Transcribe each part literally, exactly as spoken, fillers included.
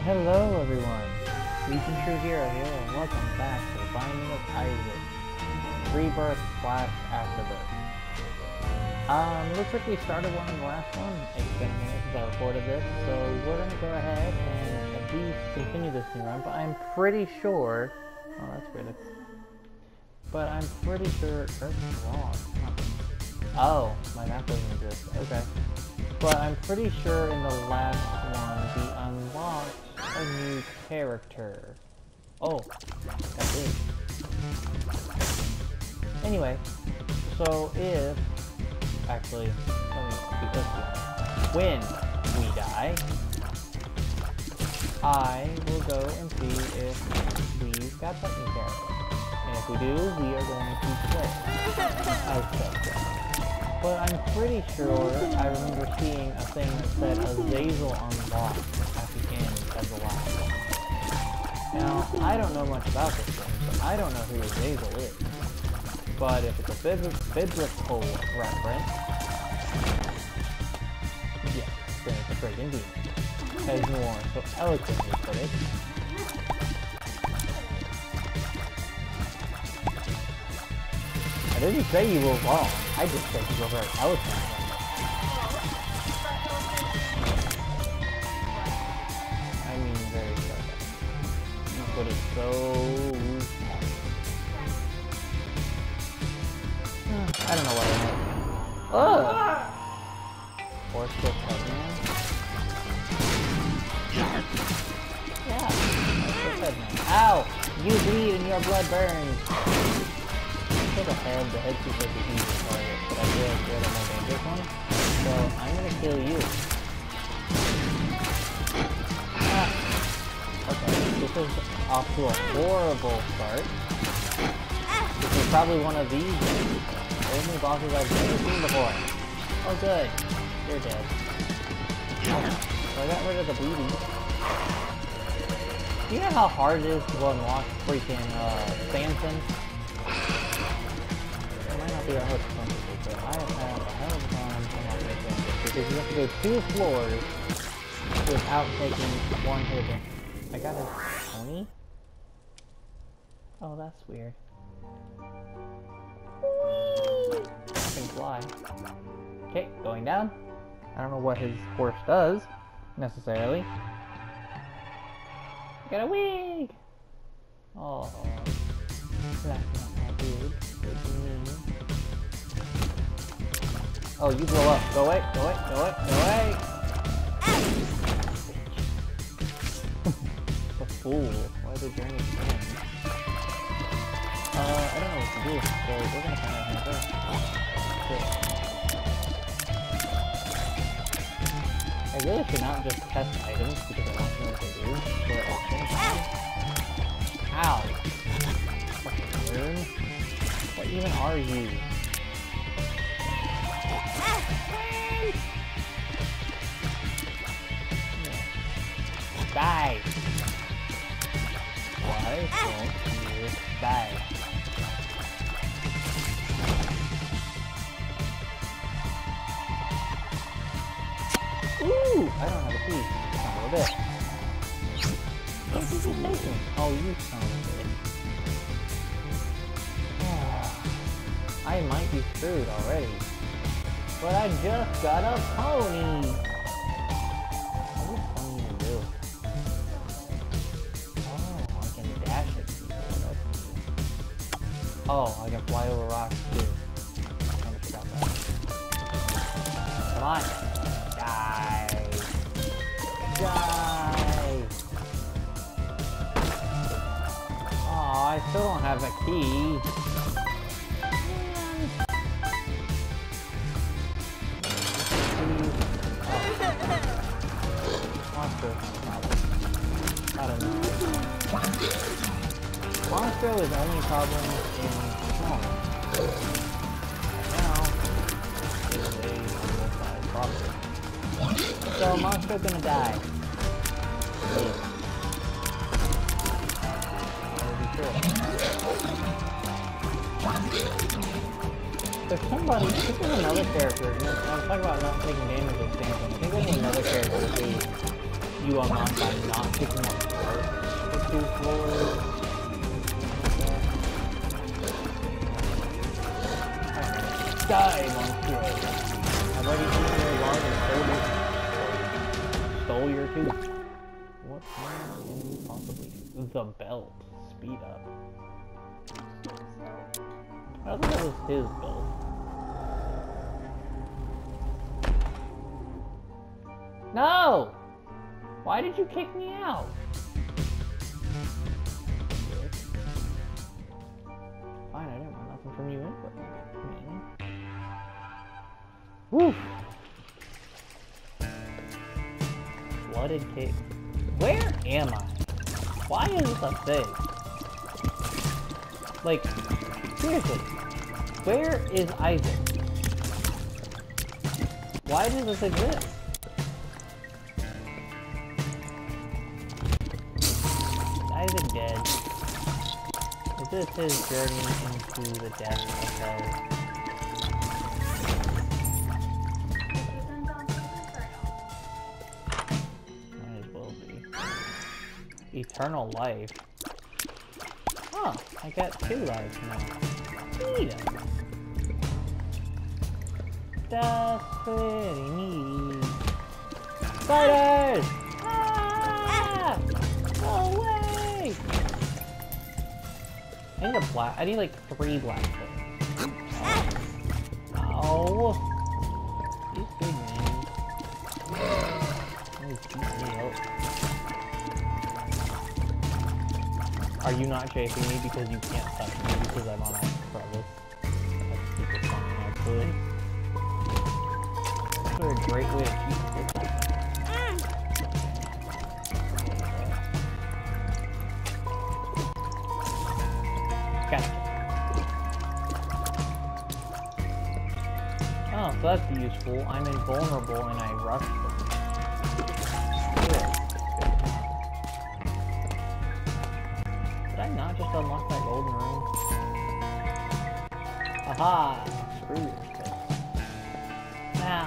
Hello everyone, Legion True Hero here, and welcome back to the Binding of Isaac, Rebirth slash Afterbirth. Um, looks like we started one in the last one. It's been a minute since I recorded this, so we're gonna go ahead and at least continue this new run, but I'm pretty sure... Oh, that's weird. But I'm pretty sure... That's wrong. Huh. Oh, my map doesn't exist. Okay. But I'm pretty sure in the last one we unlocked a new character. Oh, that's it. Anyway, so if... Actually, let me keep this one. When we die, I will go and see if we've got that new character. And if we do, we are going to play as such. But I'm pretty sure I remember seeing a thing that said Azazl unlocked at the end of the last one. Now, I don't know much about this thing, so I don't know who Azazl is. But if it's a bib biblical reference, yes, then it's a great indeed. As Moore so eloquently put it. I didn't say you were wrong, I just said you were very eloquent. I mean very sarcastic. You put it so... I don't know what I meant. Ugh! Force still Headman? Yeah, Force Headman. Ow! You bleed and your blood burns! For the head, the head seems like the easiest target, but I feel like you're the more dangerous one. So I'm gonna kill you. Ah. Okay, this is off to a horrible start. This is probably one of these only bosses I've never seen before. Oh good, you're dead. So I got rid of the bleeding. Do you know how hard it is to unlock freaking uh, Samson? It might not be a hard complicated, but I have had a hell of a time unlocking Samson because you have to go two floors without taking one hit. I got a pony? Oh, that's weird. I can fly. Okay, going down. I don't know what his horse does, necessarily. I got a wig! Oh, that's not that good. Oh, you blow up. Go away, go away, go away, go away! A fool. Why the journey begin? Uh, I don't know what to do, so we're gonna find out how to go. I really should not just test items because I don't know what they do, but at the same time... Ow! Fucking rune? What even are you? Die! Why won't you die? Ooh! I don't have a key. Son of a bitch. What's this station? Oh, you son of a bitch. I might be screwed already. But I just got a pony! What does pony even do? Oh, I can dash at people. That's cool. Oh, I can fly over rocks too. I kind of forgot that. Come on! Die! Die! Aw, I still don't have a key. Monster. I don't know. Monster is only a problem in small. Now, it's a normal-sized problem. So, Monster's gonna die. Yeah. There's somebody, this is another character, I'm talking about not taking damage with Samson. I think there's another character who you unlock by not picking up the two floors. Die, monster! I've already eaten your lung and stole your, stole your tooth. What more can you possibly do? The belt. Speed up. I don't think that was his belt. No! Why did you kick me out? Fine, I didn't want nothing from you anyway. Woo! Flooded cave. Where am I? Why is this a thing? Like, seriously, where is Isaac? Why does this exist? Is Isaac dead? Is this his journey into the depths of hell? Eternal life. Oh, I got two lives now. Neat. That's pretty neat. Spiders! Ah! Go away! I need a black. I need like three black things. Oh. These big names. Oh, keep me out. Are you not chasing me because you can't touch me because I'm on a crevice? That's super funny, actually. That's a great way to keep it. Gotcha. Oh, so that's useful. I'm invulnerable and I rush them. Not just unlock that golden room. Aha! Screw this. Now,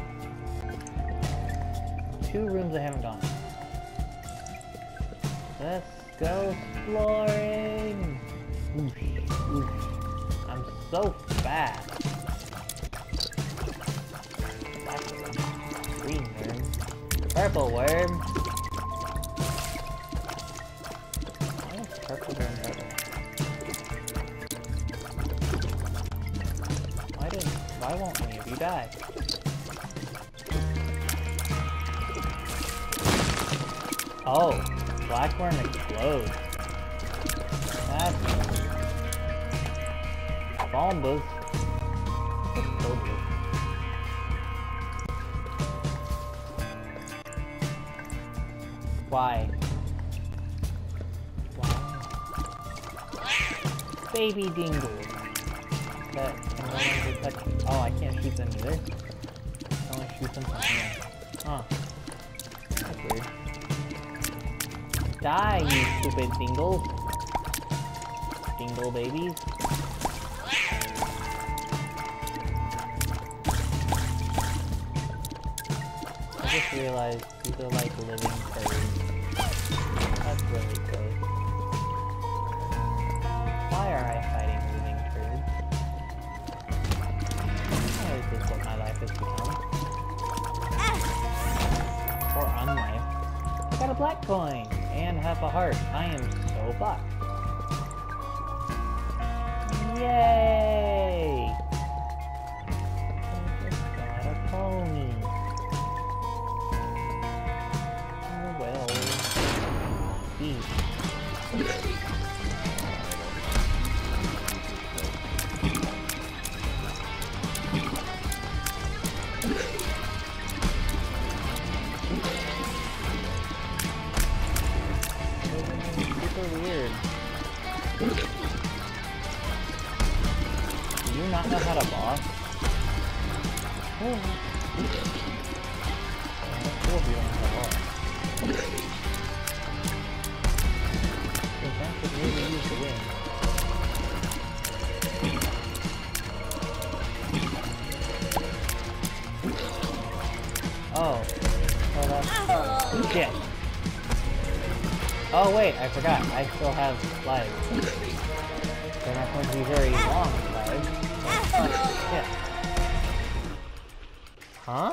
two rooms I haven't gone. Let's go exploring. Oosh, oosh. I'm so fast. Black worm, green worm, purple worm. Purple worm better. Why didn't? Why won't any of you die? Oh, black worm explodes. That's bombas. Why? Baby dingle. That can no longer touch. Oh, I can't shoot them either. I can only shoot them from here. Huh. That's weird. Die, you stupid dingles. Dingle babies. I just realized these are like living birds. That's really gross. Why are I fighting living turds? Why is this what my life has become? Or unlife. I got a black coin and half a heart. I am so fucked. Yay! I just got a pony. Oh well. Eat. Weird. Do you not know how to boss? Oh. That's cool if you don't know how to boss. Because that could really use the win. Oh. Oh, that's... Oh. shit. Oh wait, I forgot. I still have lives. They're not going to be very long lives. Oh, shit. Huh?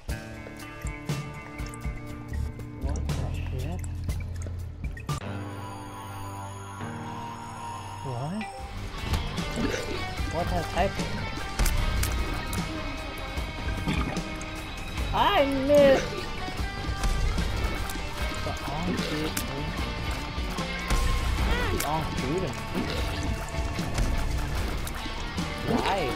What the shit? What? What has happened? I missed! The on shoot. The on shooting. Why?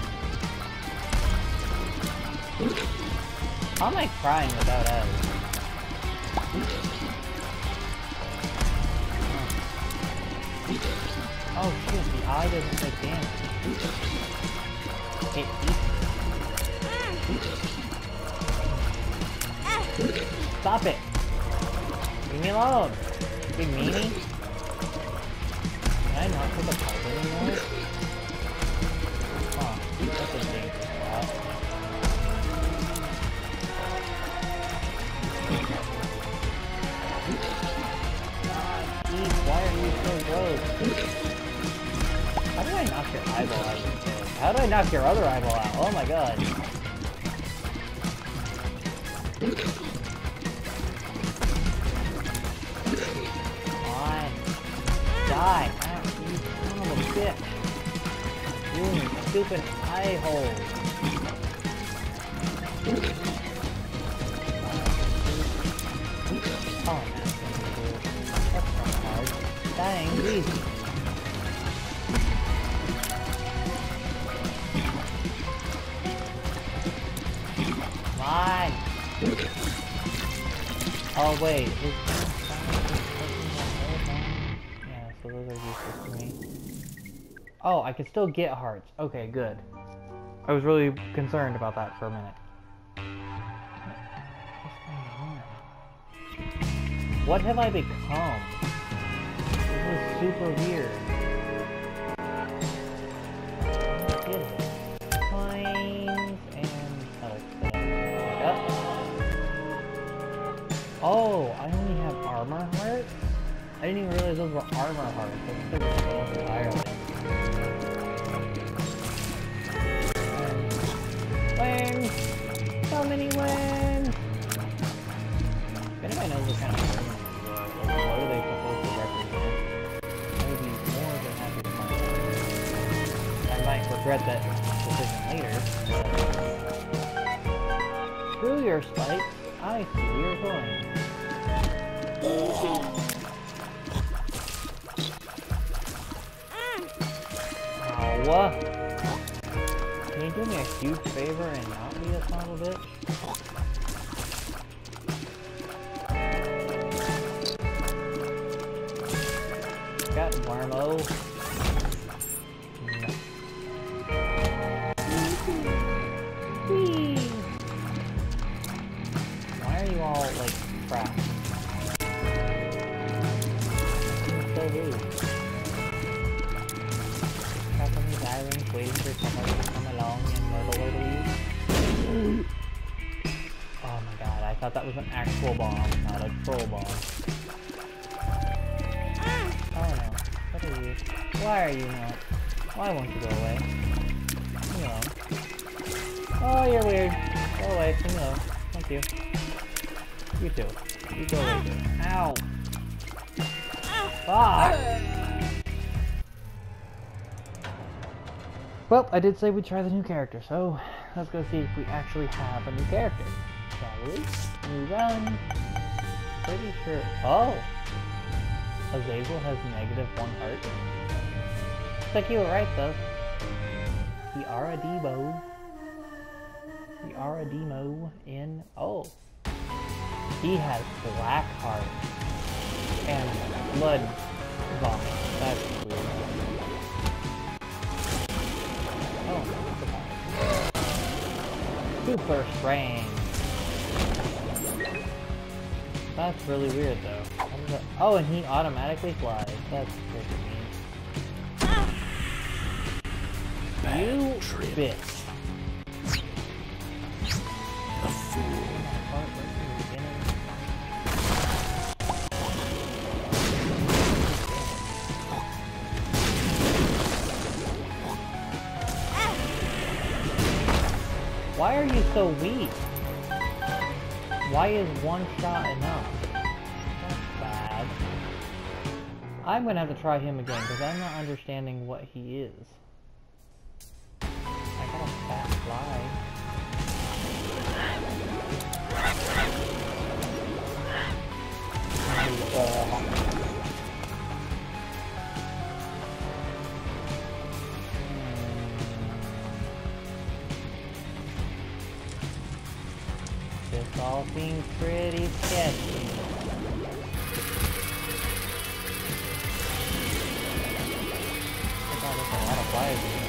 How am I crying without Ez? Oh shit, the eye doesn't take damage. It eats. Stop it! Leave me alone! You big meanie! Can I not take a part anymore? Huh, that's a dangerous spot. God, Eve, why are you so gross? How do I knock your eyeball out of your head? How do I knock your other eyeball out? Oh my god. Come on. Die. Ah, you son of a bitch. You and your stupid eye hole. Oh, that's gonna do it. That's not hard. That ain't easy. Come on. Oh wait, is yeah, so those are useless to me. Oh, I can still get hearts. Okay, good. I was really concerned about that for a minute. What have I become? This is super weird. I get it. Coins and other stuff. Yep. Oh, I only have armor hearts? I didn't even realize those were armor hearts. I think they were entirely. Wings! So many wings! If anybody knows what kind of wings these are, like, what are they supposed to represent? I would be more than happy to find out. I might regret that decision later. Screw your spikes. I see where you're going. Ow. Can you do me a huge favor and not be a son of a bitch? Got Warmo. No. Whee! Why are you all like crap? It's so rude. Crap on these islands waiting for somebody to come along and murder you. Oh my god, I thought that was an actual bomb, not a troll bomb. Oh no. What are you? Why are you not? Why won't you go away? Leave me alone. Oh, you're weird. Go away. Leave me alone. Thank you. You too. You go away too. Ow! Ah! Well, I did say we'd try the new character, so let's go see if we actually have a new character. Shall we? New run. Pretty sure. Oh! Azazl has negative one heart. Looks like you were right though. The Aradimo. The Aradimo in. Oh. He has black heart. And blood vomit. That's weird. Oh, super strength. That's really weird though. That... Oh, and he automatically flies. That's freaking mean. You bitch. Why are you so weak? Why is one shot enough? That's bad. I'm gonna have to try him again because I'm not understanding what he is. I got a fat fly. This all seems pretty sketchy. Oh, there's a lot of flies here.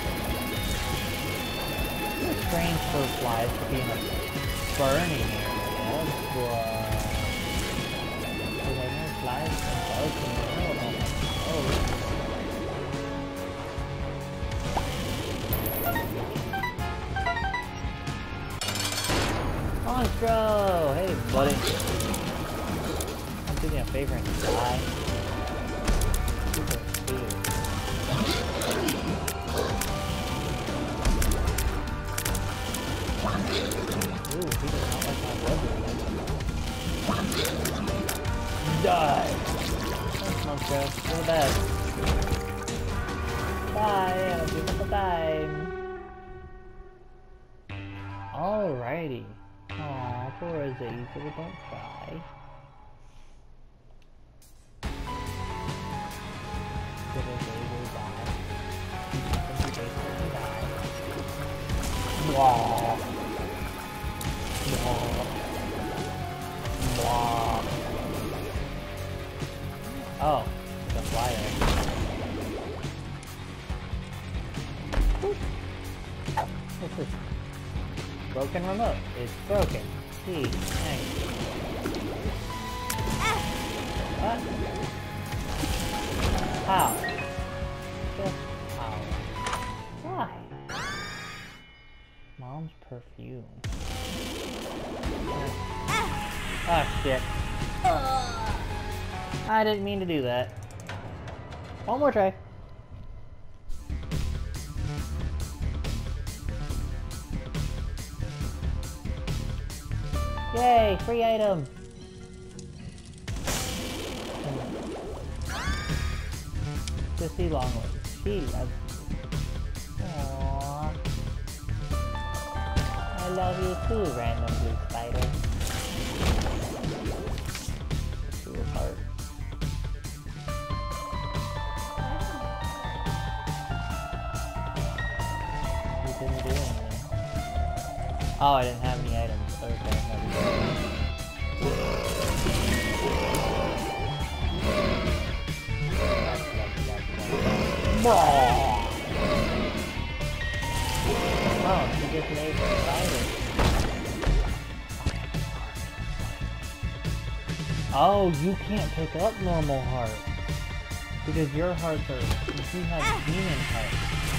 It's strange for flies to be in a burning area, but... Because I know flies and bugs in the world on my toes. Monstro! Hey, buddy. I'm doing a favor and die. Super weird. Ooh, he does not like my blood. Die! Thanks, Monstro. You're the best. Bye! Have a beautiful time. Alrighty. Aw, poor Azazl, don't cry. Did Azazl die? Did Azazl die? Blah. Blah. Blah. Oh, the flyer. What's this? Broken remote. It's broken. See, thanks. What? How? Just how? Why? Mom's perfume. Ah, shit. I didn't mean to do that. One more try. Yay, free item! Sissy Longlegs. Gee, that's... Aww. I love you too, random blue spider. Cool heart. You didn't do anything. Oh, I didn't have any items. Okay. Oh, she just made the spider. Oh, you can't pick up normal hearts. Because your hearts are... You have demon hearts.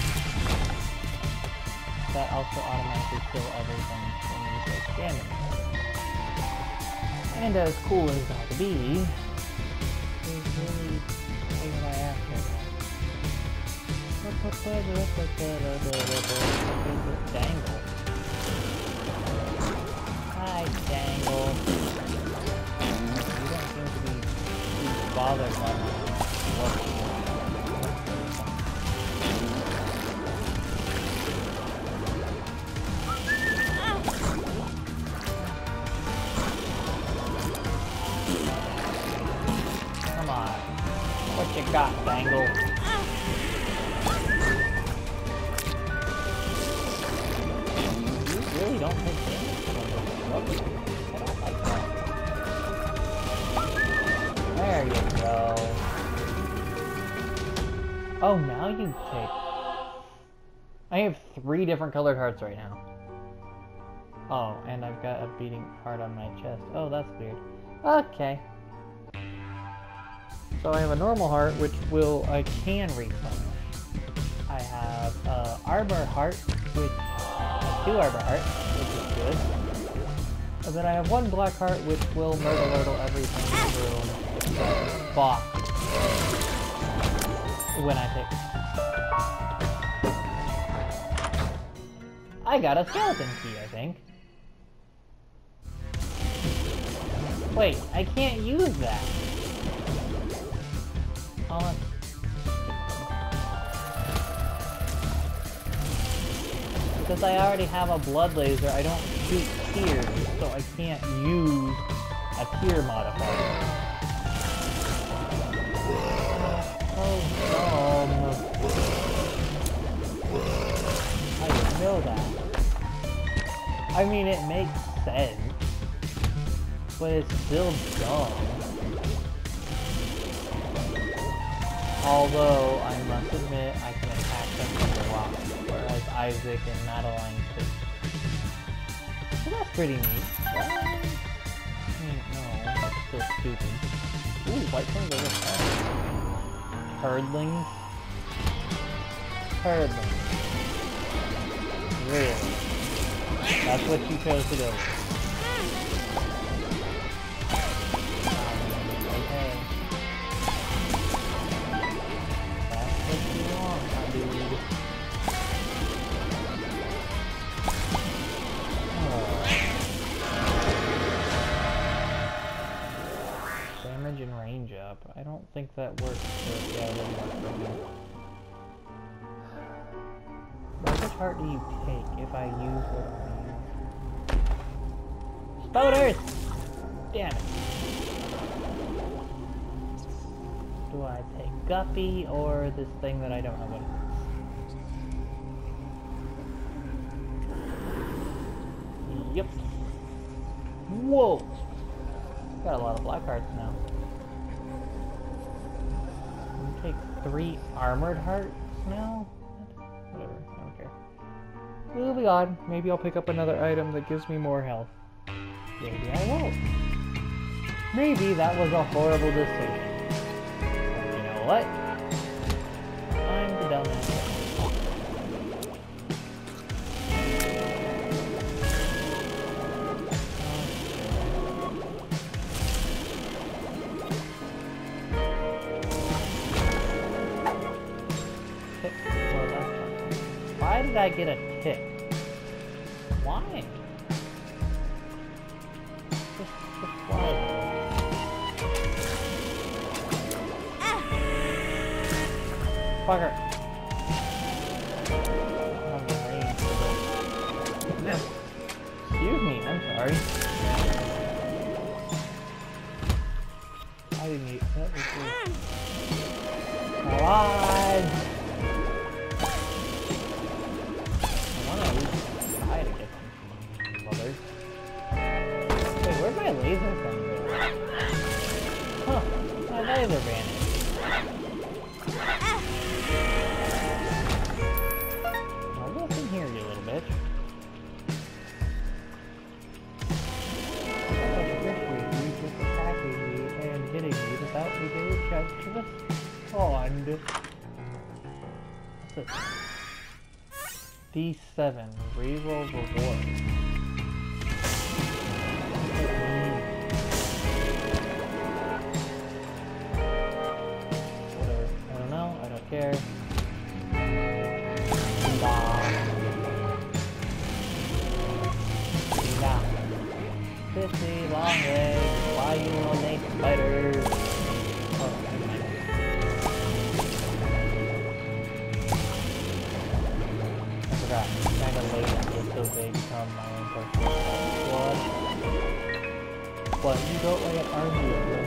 That also automatically kill everything when you take damage. And as cool as that to be, is really taking my ass right now. Dangle. Hi, Dangle. You don't seem to be too bothered by my work. Come on. What you got, Dangle? You don't take damage from this. I don't like that. There you go. Oh, now you take... I have three different colored hearts right now. Oh, and I've got a beating heart on my chest. Oh, that's weird. Okay. So I have a normal heart, which will I can replenish. I have uh, Arbor Heart, which... two Arbor Hearts, which is good. And then I have one Black Heart, which will murder-lurtle everything through the box when I pick. I I got a skeleton key, I think. Wait, I can't use that. Oh, because I already have a blood laser, I don't shoot tears, so I can't use a tear modifier. Oh, dumb. I didn't know that. I mean, it makes sense, but it's still dumb. Although, I must admit, I can attack them from the rock, whereas Isaac and Madeline could. So that's pretty neat. Right? I mean, no, that's still stupid. Ooh, white things over there. Herdlings? Herdlings. Really? That's what you chose to go with. Okay. That's what you want, my dude. Oh. Damage and range up. I don't think that works for... Yeah, it doesn't work for me. Which heart do you take if I use what I use? Spouters! Damn it. Do I take Guppy or this thing that I don't know what it is? Yep. Whoa! Got a lot of black hearts now. You take three armored hearts now? Whatever, I don't care. Moving on. Maybe I'll pick up another item that gives me more health. Maybe I won't. Maybe that was a horrible decision. But you know what? I'm the dumbass. Why did I get a tick? Why? Just, just why? Ah. Fucker. Excuse me, I'm sorry. I didn't eat that. Come on! Where'd my laser from go? Huh, my laser vanished. Now listen here, you little bitch. I appreciate you just attacking me and hitting me without me getting a chance to respond. What's this? D seven, reroll reward. Care. Nah. Nah. Fifty long legs. Why you no make spiders? Oh, never mind. I forgot. I'm kind of late until they become my own personal squad. But you don't like an army of them.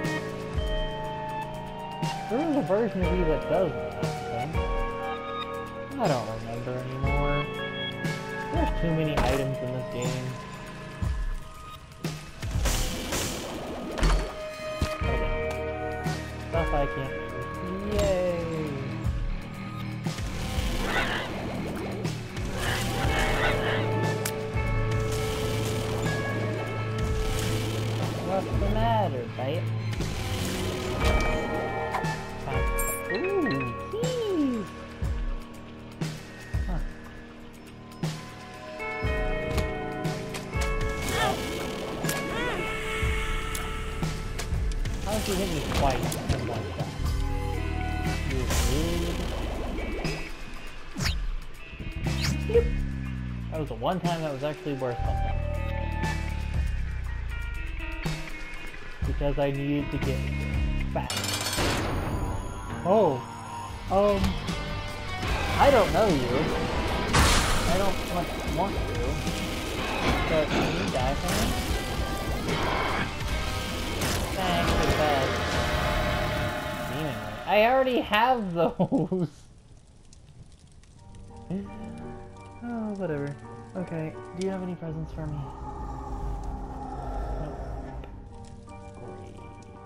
There is a version of you that does that, I think. I don't remember anymore. There's too many items in this game. Okay. Stuff I can't do. Yay! What's the matter, babe? Ooh, keys! Huh. How did you hit me twice in one shot? You're rude. Yep. That was the one time that was actually worth something. Because I needed to get back. Oh. Um. I don't know you. I don't much want to. But can you die for me? Thanks for the bed. Demon ring. I already have those! Oh, whatever. Okay, do you have any presents for me? Nope. Great.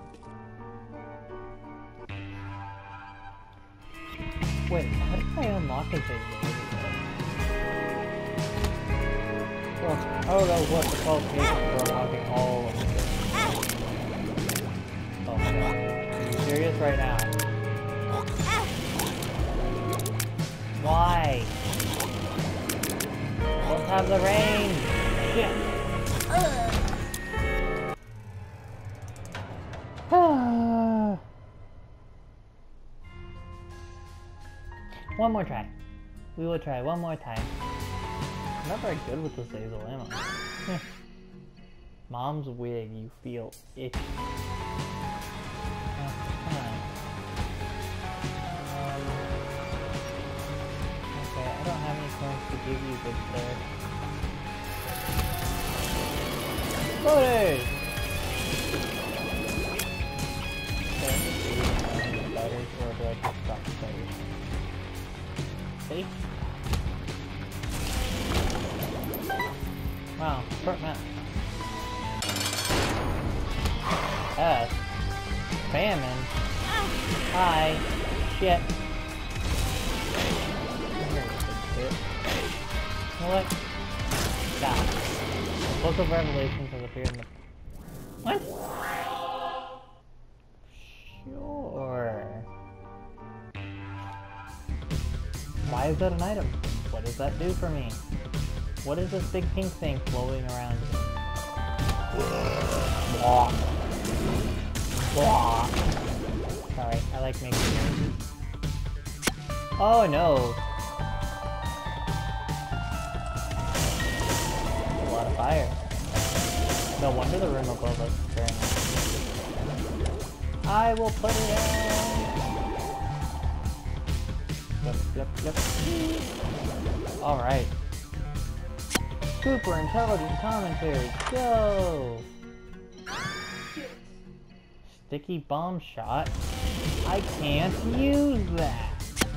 Wait, how did I unlock a thing? Oh, oh, that was what the qualification for unlocking all of them. Oh my god. Are you serious right now? Why? Let's have the rain! Shit! One more try. We will try one more time. I'm not very good with this Azazl ammo. Mom's wig, you feel itchy. Oh, um, okay, I don't have any coins to give you, good sir. Loaded! Okay, let's see. Spiders, or do I just stop spiders? See? Wow, short map. S. Famine. Hi. Shit. You know what? Stop. The Book of Revelations has appeared in the... What? Sure. Why is that an item? What does that do for me? What is this big pink thing floating around here? Blah. Blah. Sorry, I like making noises. Oh no! That's a lot of fire. No wonder the room above us is burning. I will put it in! Yep, yep, yep. Alright. Super intelligent commentary, go! Sticky bomb shot? I can't use that!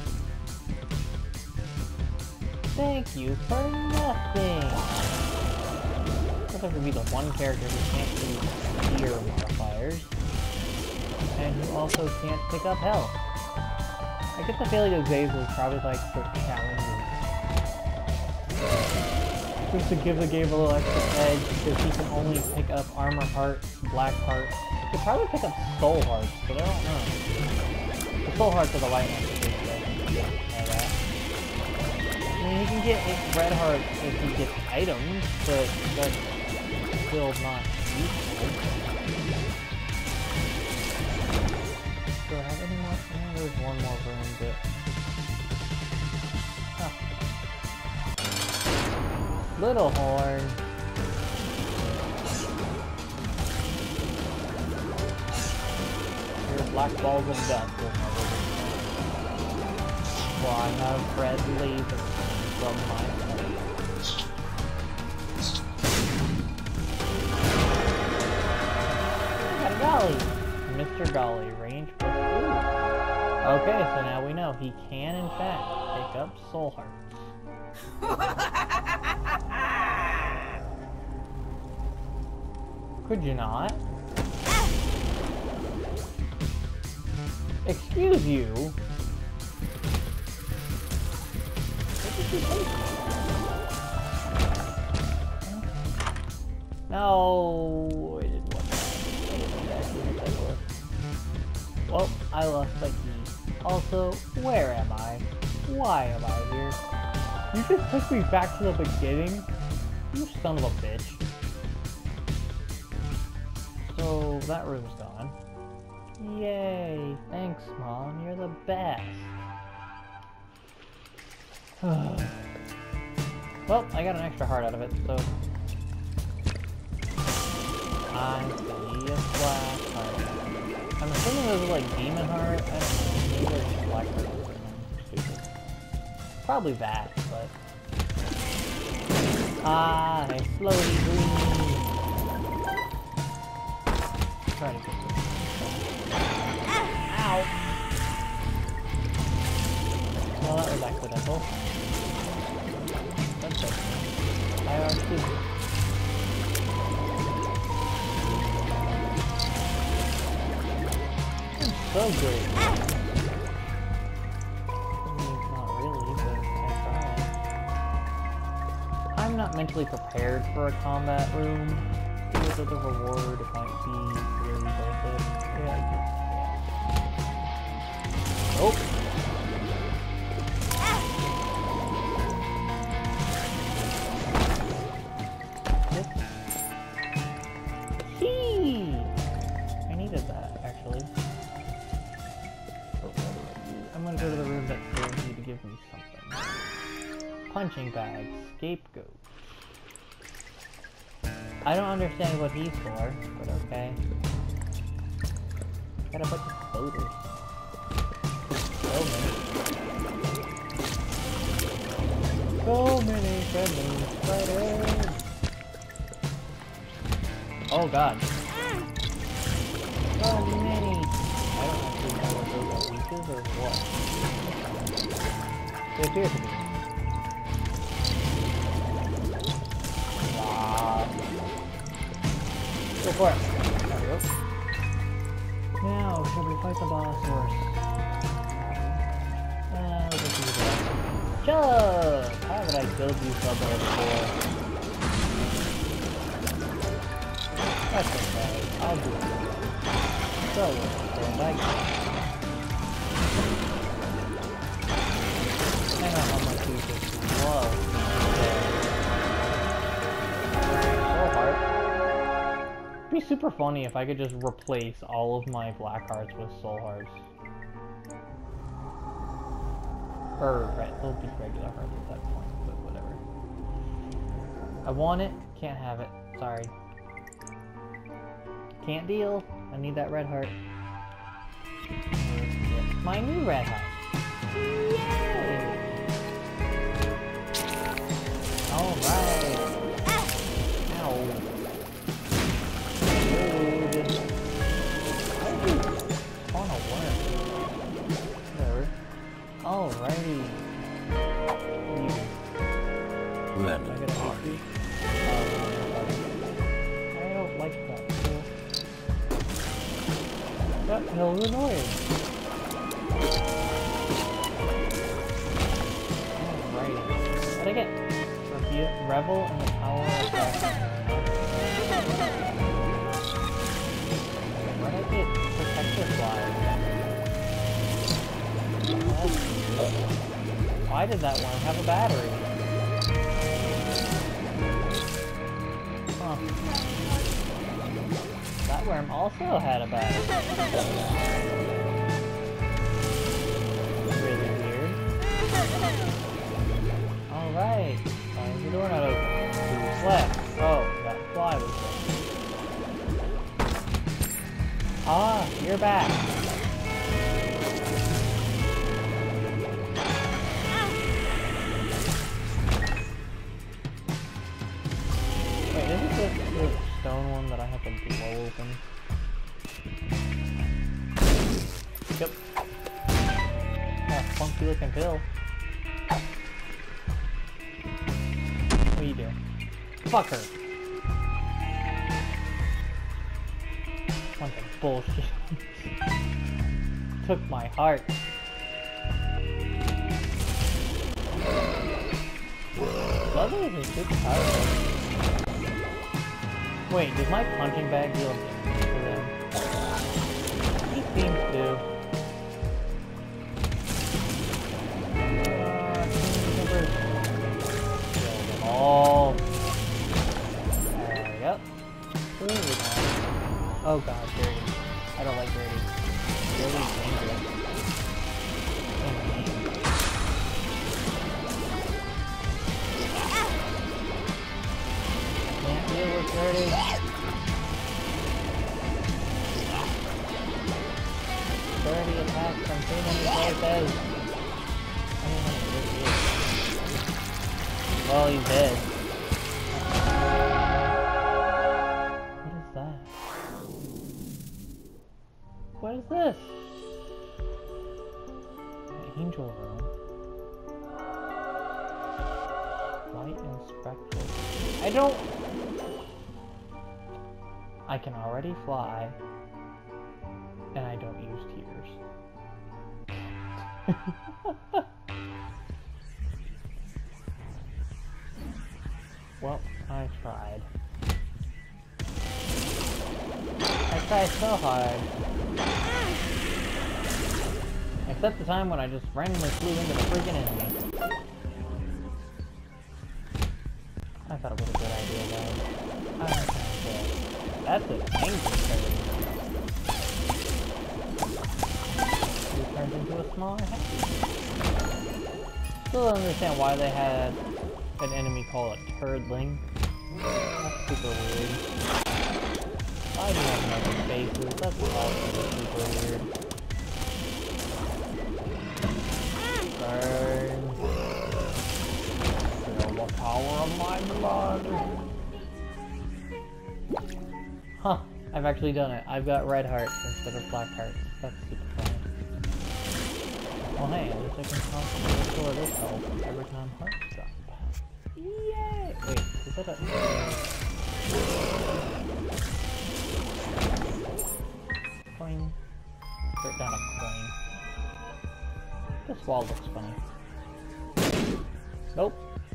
Thank you for nothing! I'd like to be the one character who can't use fear modifiers, and who also can't pick up health. I get the feeling that Azazl is probably like for challenges. Just to give the game a little extra edge, because he can only pick up armor hearts, black hearts. He could probably pick up soul hearts, but I don't know. The soul hearts are the light ones, I know that. I mean, he can get red hearts if he gets items, but that's still not useful. Do I have any more? Oh, there's one more room, but... Huh. Little horn. Here's black balls of dust. Flying out of red lasers from my face. Got a golly. Mister Golly, range plus two. Okay, so now we know he can in fact pick up soul hearts. Could you not? Excuse you? What did you take? No, I didn't want that. I didn't actually hit that door. Well, I lost my key. Also, where am I? Why am I here? You just took me back to the beginning? You son of a bitch. So, that room's gone. Yay! Thanks, Mom. You're the best. Well, I got an extra heart out of it, so... I see a black heart. I'm assuming those are like demon heart. I don't know. Maybe they're just black heart. Stupid. Probably that, but... Ah, I floaty green. Try to get this. Ow! Well, that was accidental. That's it. I already did it. So great. I mean, not really, but I tried. I'm not mentally prepared for a combat room. Because of the reward, it might be really worth it. Yeah, I just, yeah. Oh! Hee! I needed that, actually. I'm gonna go to the room that tells you to give me something. Punching bag, scapegoat. I don't understand what he's for, but okay. Got a bunch of voters. So many. So many friendly spiders. Oh god. So many. I don't actually know what those are, leeches or what? They appear to be. Ah. Go for it. There we go. Now, shall we fight the boss or... Uh, we'll just use that. Chug! How have I killed you somewhere before? That's okay. I'll do it. So, stand back. Hang on, how much you just whoa. Soul heart. It'd be super funny if I could just replace all of my black hearts with soul hearts. Or, right, they'll be regular hearts at that point, but whatever. I want it, can't have it. Sorry. Can't deal. I need that red heart. It's my new red heart. Yay! Alright. Ow. Rude. On a worm. Whatever. Alrighty. Lemon party. I don't like that. That hell's annoying. Alrighty. What'd I get? Reveal, revel in the power of death. What'd I get? Protector fly. Why did that one have a battery? Huh. That worm also had a battery. Really weird. Alright. Why is the door not open? Who's left? Oh, that fly was there. Ah, you're back. Wait, isn't this the stone one that I have to blow open? Yep. Ah, funky looking pill. What are you doing? Fuck her. Bunch of bullshit. Took my heart. Others are super powerful. Wait, does my punching bag deal damage to them? He seems to. Uh, kill them all. There we go. Oh god, dirty. I don't like dirty. Dirty's dangerous. big. thirty attacks from too many places. I don't know what this is. Well, he's dead. What is that? What is this? An angel room. Light and spectral. I don't... I can already fly. And I don't use tears. Well, I tried. I tried so hard. Except the time when I just randomly flew into the freaking enemy. I thought it was a good idea, guys. I don't think that's an angry bird. He turns into a smaller happy. Still don't understand why they had an enemy called a turdling. That's super weird. I do have nothing faces. That's also super weird. Burn. Feel the power of my blood. Huh. I've actually done it. I've got red hearts instead of black hearts. That's super fun. Well, hey, at least I can constantly restore this health every time hearts drop. Yay! Wait, is that a... coin? Put down a coin. This wall looks funny. Nope.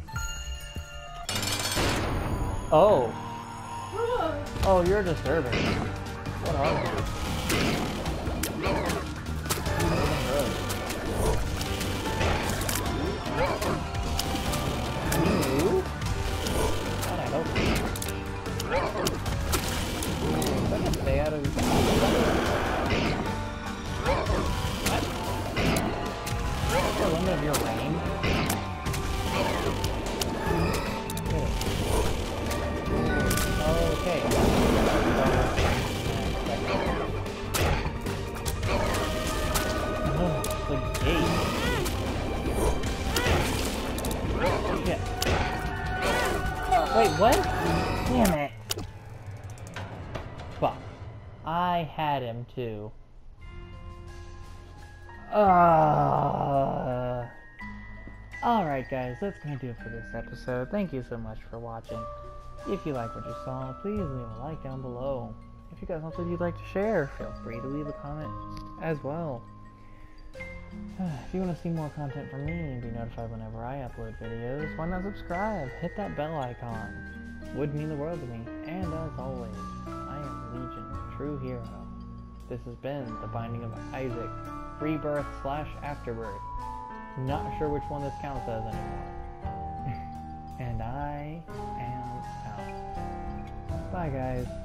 Oh! Oh, you're disturbing. What are you? Stay out of his... What? What's the limit of your range? Okay. Oh, the gate. Yeah. Wait, what? Damn it. Fuck. I had him too. Uh... Alright guys, that's gonna do it for this episode. Thank you so much for watching. If you like what you saw, please leave a like down below. If you got something you'd like to share, feel free to leave a comment as well. If you want to see more content from me and be notified whenever I upload videos, why not subscribe? Hit that bell icon. Would mean the world to me. And as always, I am Legion, true hero. This has been The Binding of Isaac, Rebirth slash Afterbirth. Not sure which one this counts as anymore. And I am out. Bye guys.